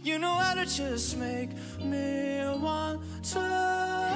You know how to just make me want to